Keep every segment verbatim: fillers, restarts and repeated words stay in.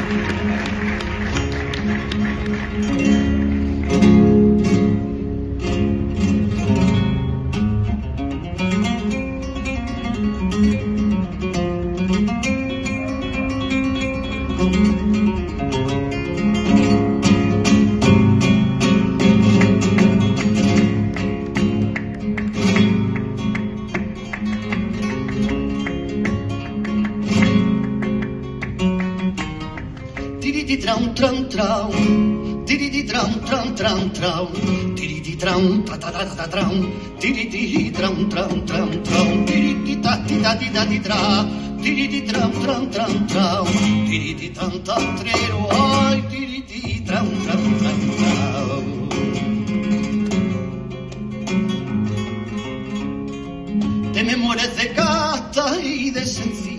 Tram tram tram, tiriti tram tram tram tram, tiriti tram ta ta ta ta tram, tiriti tram tram tram tram, tiriti ta ti ta ti ta ti tra, tiriti tram tram tram tram, tiriti tan tan trero, ay tiriti tram tram tram tram. Te me mueres de casta y de sencilla.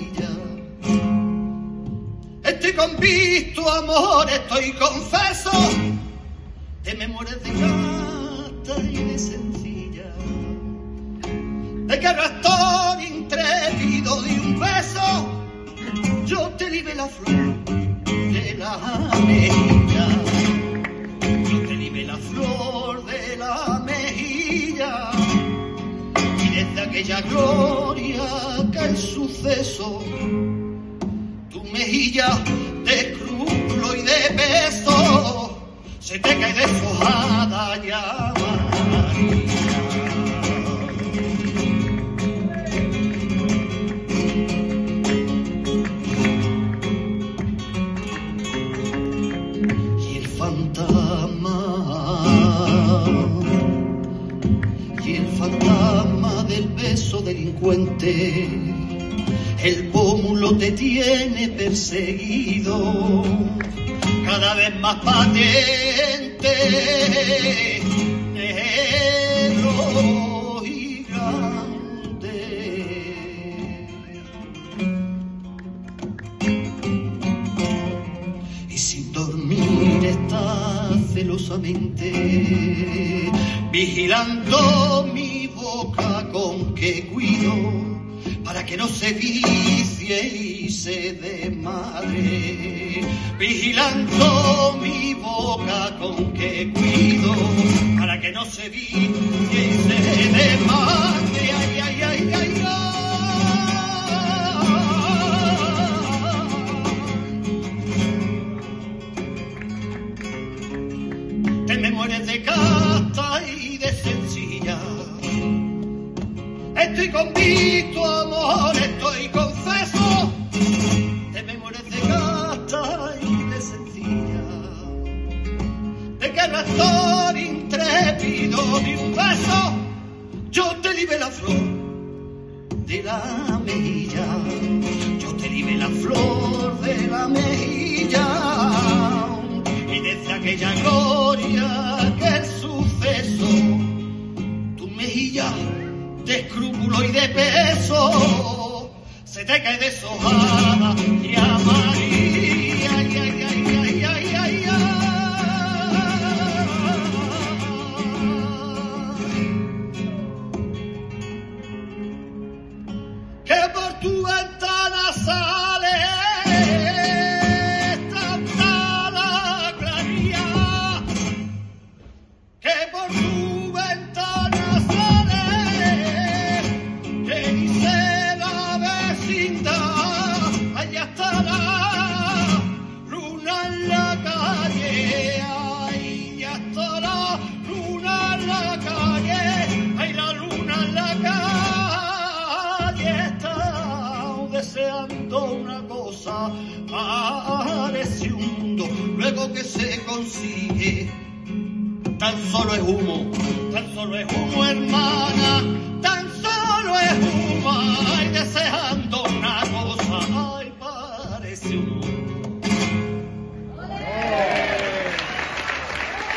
Estoy con visto amor, estoy confeso, te me mueres de casta y de sencilla, de que raptor intrépido de un beso, yo te libe la flor de la mejilla, yo te libe la flor de la mejilla, y desde aquella gloria que el suceso, mejilla de escrúpulo y de peso se te cae deshojada ya María. Y el fantasma y el fantasma del beso delincuente, el pómulo te tiene perseguido, cada vez más patente, negro y grande. Y sin dormir estás celosamente, vigilando mi boca con que cuido, para que no se vicie y se desmadre, vigilando mi boca con que cuido, para que no se vicie y se desmadre, ay, ay, ay, ay, ay. Te me mueres de casta y de sencilla. Estoy con visto amor, estoy confeso, te me mueres de casta y de sencilla, de que raptor intrépido de un beso, yo te libe la flor de la mejilla, yo te libe la flor de la mejilla, y desde aquella gloria que el suceso, tu mejilla de escrúpulo y de peso se te cae deshojada y a María, ay, ay, ay, ay, ay, ay, ay. Que por tu ventana sale tanta la claridad, que por tu ventana allá está la luna en la calle, ay, ya está la luna en la calle, ay, la luna en la calle está deseando una cosa, parece un mundo, luego que se consigue, tan solo es humo, tan solo es humo, hermana, tan solo es humo.